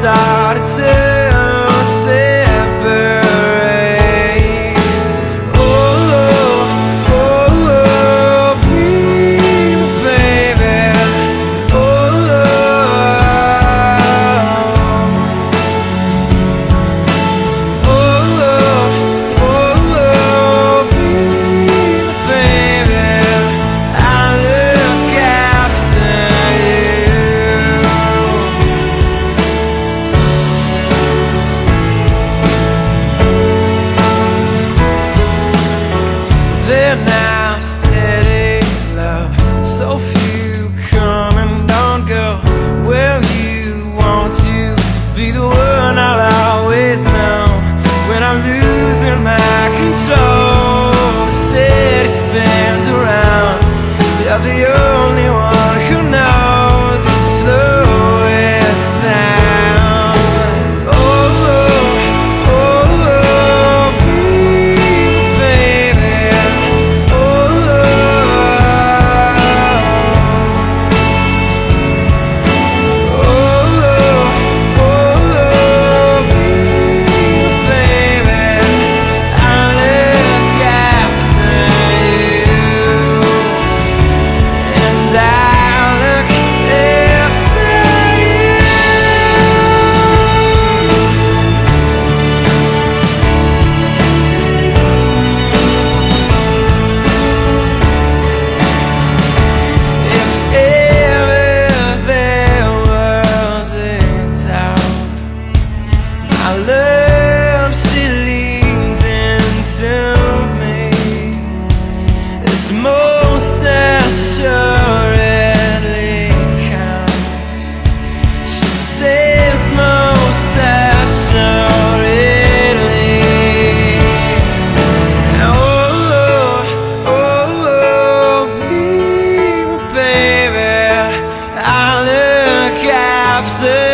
started to separate. Oh, oh, oh, be my baby. Oh, oh, oh, oh, be my baby. I'll look after you. They're now steady love, so few come and don't go. Well, you want to be the one I'll always know when I'm losing my control. The city spins around, you're the only one who knows to slow it down. Oh, oh, oh, oh, be my baby. Oh, oh, oh, be my baby. I'll look after you, and I'll look after you. If ever there was a doubt, my love, she leans into me. It's most assuredly counts. She says most assuredly. Oh, oh, oh, be my baby. I'll look after